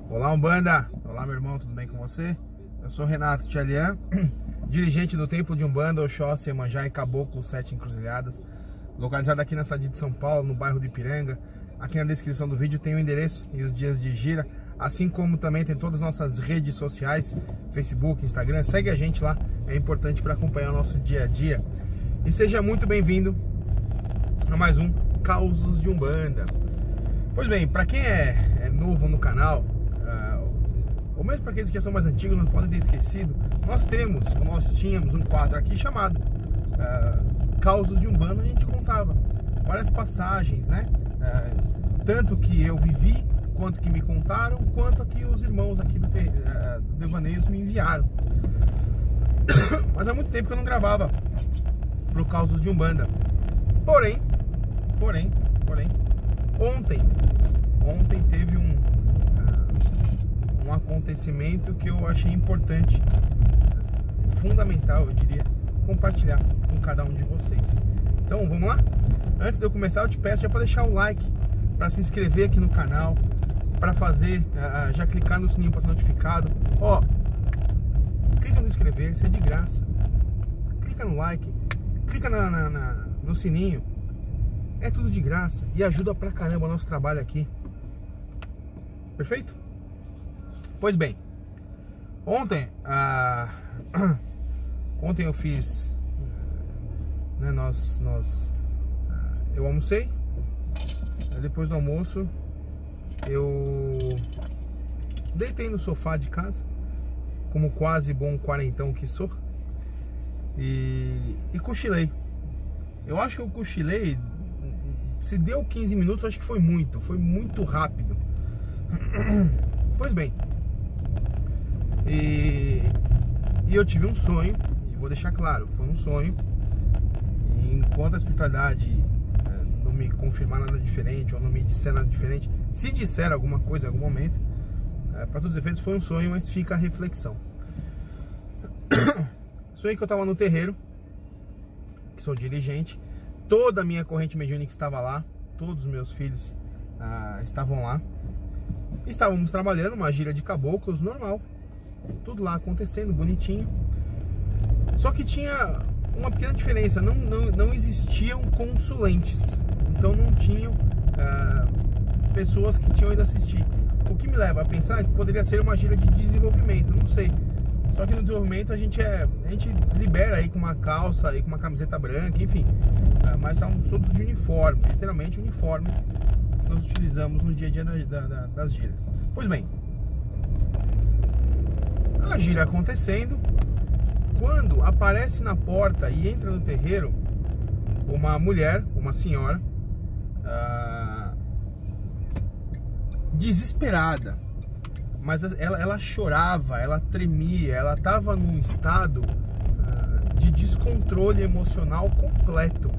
Olá, Umbanda! Olá, meu irmão, tudo bem com você? Eu sou Renato Tchalian, dirigente do Templo de Umbanda, Oxóssi, Iemanjá e Caboclo 7 Encruzilhadas, localizado aqui na cidade de São Paulo, no bairro de Ipiranga. Aqui na descrição do vídeo tem o endereço e os dias de gira, assim como também tem todas as nossas redes sociais, Facebook, Instagram. Segue a gente lá, é importante para acompanhar o nosso dia a dia. E seja muito bem-vindo a mais um Causos de Umbanda. Pois bem, para quem é novo no canal, ou mesmo para aqueles que já são mais antigos, não podem ter esquecido, nós tínhamos um quadro aqui chamado Causos de Umbanda, onde a gente contava várias passagens, né? Tanto que eu vivi, quanto que me contaram, quanto que os irmãos aqui do Devaneios me enviaram. Mas há muito tempo que eu não gravava pro Causos de Umbanda. Porém, ontem teve um acontecimento que eu achei importante, fundamental, eu diria, compartilhar com cada um de vocês. Então, vamos lá? Antes de eu começar, eu te peço já para deixar o like, para se inscrever aqui no canal, para fazer, já clicar no sininho para ser notificado. Ó, clica no inscrever, isso é de graça. Clica no like, clica no sininho. É tudo de graça e ajuda pra caramba o nosso trabalho aqui. Perfeito? Pois bem, ontem eu fiz, né, eu almocei. Depois do almoço eu deitei no sofá de casa, como quase bom quarentão que sou, e cochilei. Eu acho que eu cochilei, se deu 15 minutos, acho que foi muito rápido. Pois bem, e eu tive um sonho, e vou deixar claro, foi um sonho. E enquanto a espiritualidade não me confirmar nada diferente, ou não me disser nada diferente, se disser alguma coisa em algum momento, para todos os efeitos foi um sonho, mas fica a reflexão. Sonhei que eu estava no terreiro, que sou dirigente. Toda a minha corrente mediúnica estava lá, todos os meus filhos estavam lá. Estávamos trabalhando uma gira de caboclos normal, tudo lá acontecendo, bonitinho. Só que tinha uma pequena diferença, não existiam consulentes, então não tinham pessoas que tinham ido assistir. O que me leva a pensar que poderia ser uma gira de desenvolvimento, não sei. Só que no desenvolvimento a gente libera aí com uma calça, aí com uma camiseta branca, enfim. Mas estávamos todos de uniforme, literalmente uniforme que nós utilizamos no dia a dia das giras. Pois bem, a gira acontecendo, quando aparece na porta e entra no terreiro uma mulher, uma senhora, desesperada. Mas ela chorava, ela tremia, ela estava num estado de descontrole emocional completo.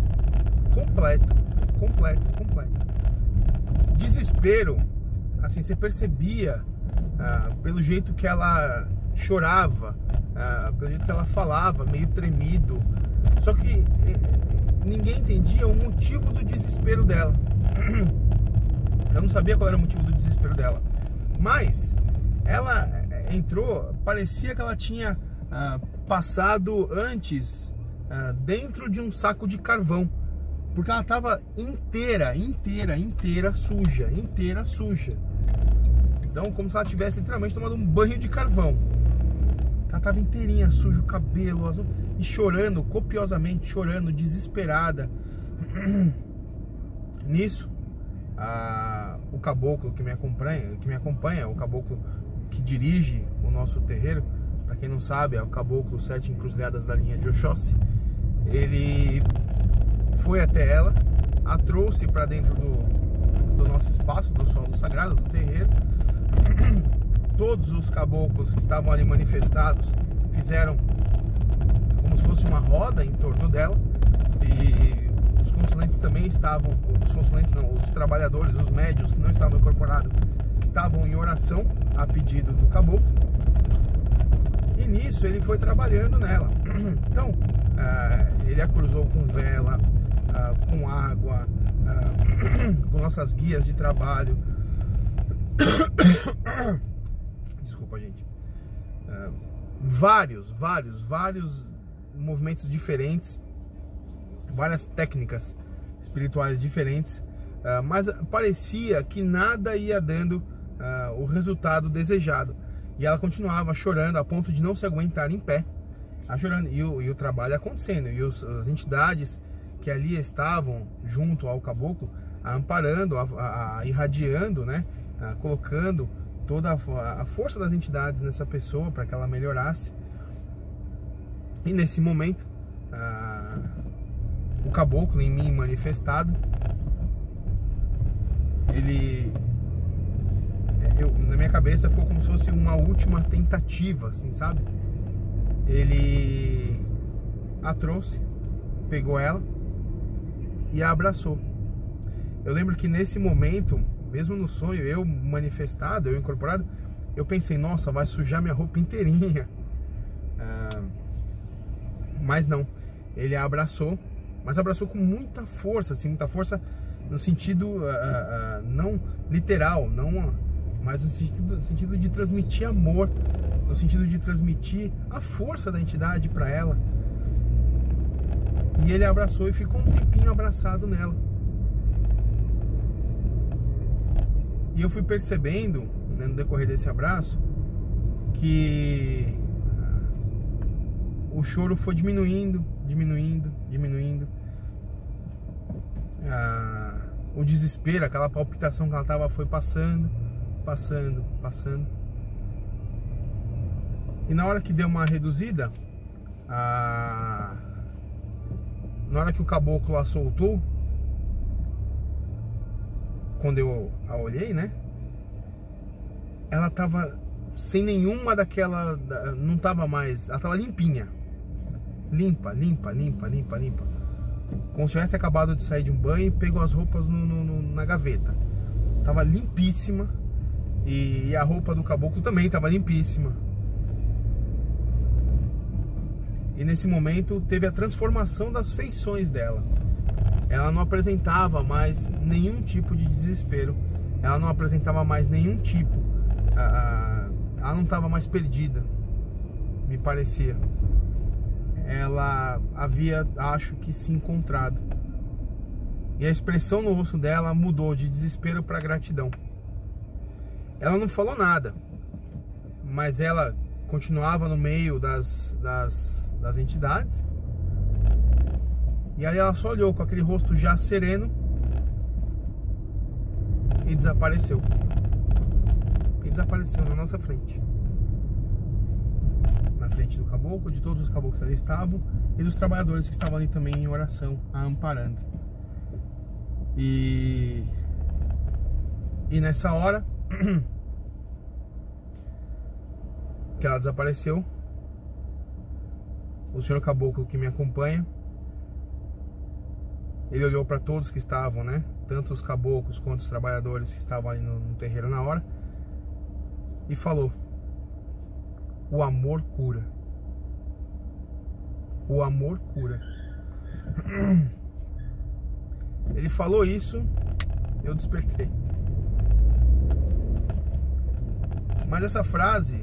Desespero, assim, você percebia pelo jeito que ela chorava, pelo jeito que ela falava, meio tremido. Só que ninguém entendia o motivo do desespero dela. Eu não sabia qual era o motivo do desespero dela, mas ela entrou, parecia que ela tinha passado antes dentro de um saco de carvão, porque ela estava inteira suja. Então, como se ela tivesse literalmente tomado um banho de carvão. Ela estava inteirinha suja, o cabelo azul, e chorando copiosamente, chorando, desesperada. Nisso, o caboclo que me acompanha, o caboclo que dirige o nosso terreiro, para quem não sabe, é o caboclo 7 Encruzilhadas da linha de Oxóssi. Ele foi até ela, a trouxe para dentro do nosso espaço, do solo sagrado, do terreiro. Todos os caboclos que estavam ali manifestados fizeram como se fosse uma roda em torno dela, e os consulentes também estavam, os trabalhadores, os médiuns que não estavam incorporados, estavam em oração a pedido do caboclo. E nisso ele foi trabalhando nela. Então, ele a cruzou com vela, com água, com nossas guias de trabalho. Desculpa, gente. Vários movimentos diferentes, várias técnicas espirituais diferentes, mas parecia que nada ia dando o resultado desejado. E ela continuava chorando a ponto de não se aguentar em pé, chorando, e o trabalho acontecendo, e as entidades que ali estavam junto ao caboclo, amparando, irradiando, né, colocando toda a força das entidades nessa pessoa para que ela melhorasse. E nesse momento, o caboclo em mim manifestado, na minha cabeça ficou como se fosse uma última tentativa, assim, sabe? Ele a trouxe, pegou ela e a abraçou. Eu lembro que nesse momento, mesmo no sonho, eu manifestado, eu incorporado, eu pensei, nossa, vai sujar minha roupa inteirinha. Mas não, ele a abraçou, mas abraçou com muita força, assim, muita força no sentido não literal, não, mas no sentido de transmitir amor, no sentido de transmitir a força da entidade para ela. E ele a abraçou e ficou um tempinho abraçado nela. E eu fui percebendo, né, no decorrer desse abraço, que o choro foi diminuindo. O desespero, aquela palpitação que ela tava, foi passando. E na hora que deu uma reduzida, na hora que o caboclo a soltou, quando eu a olhei, né, ela tava sem nenhuma daquela, não tava mais, ela tava limpinha, limpa, como se tivesse acabado de sair de um banho e pegou as roupas na gaveta. Tava limpíssima, e a roupa do caboclo também tava limpíssima. E nesse momento teve a transformação das feições dela. Ela não apresentava mais nenhum tipo de desespero, ela não apresentava mais nenhum tipo, ela não estava mais perdida, me parecia. Ela havia, acho que, se encontrado. E a expressão no rosto dela mudou de desespero para gratidão. Ela não falou nada, mas ela continuava no meio das entidades. E aí ela só olhou com aquele rosto já sereno e desapareceu. E desapareceu na nossa frente. Na frente do caboclo, de todos os caboclos que ali estavam e dos trabalhadores que estavam ali também em oração, a amparando. E nessa hora que ela desapareceu, o senhor caboclo que me acompanha, ele olhou para todos que estavam, né? Tanto os caboclos quanto os trabalhadores que estavam ali no terreiro na hora, e falou: o amor cura. O amor cura. Ele falou isso, eu despertei. Mas essa frase,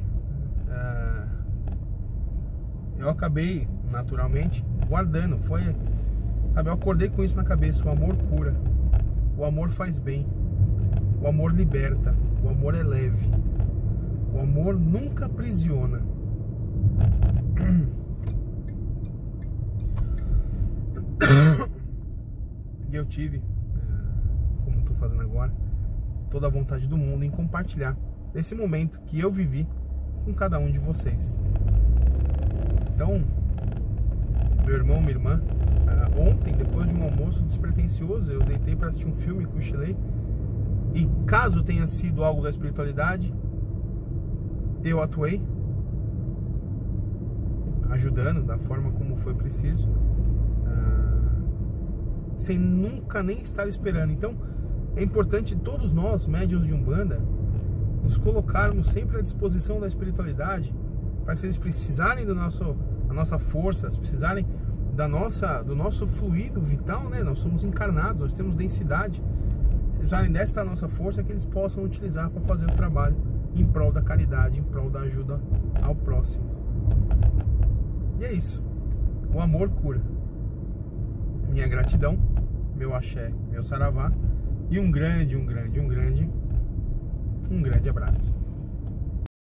eu acabei naturalmente guardando. Foi, sabe, eu acordei com isso na cabeça. O amor cura, o amor faz bem, o amor liberta, o amor é leve, o amor nunca aprisiona. E eu tive, como estou fazendo agora, toda a vontade do mundo em compartilhar esse momento que eu vivi com cada um de vocês. Então, meu irmão, minha irmã, ontem, depois de um almoço despretensioso, eu deitei para assistir um filme e cochilei. E caso tenha sido algo da espiritualidade, eu atuei, ajudando da forma como foi preciso, sem nunca nem estar esperando. Então é importante todos nós, médiuns de Umbanda, nos colocarmos sempre à disposição da espiritualidade, para que se eles precisarem da nossa força, se precisarem do nosso fluido vital, né? Nós somos encarnados, nós temos densidade. Se precisarem desta nossa força, que eles possam utilizar para fazer o trabalho em prol da caridade, em prol da ajuda ao próximo. E é isso. O amor cura. Minha gratidão, meu axé, meu saravá e um grande abraço.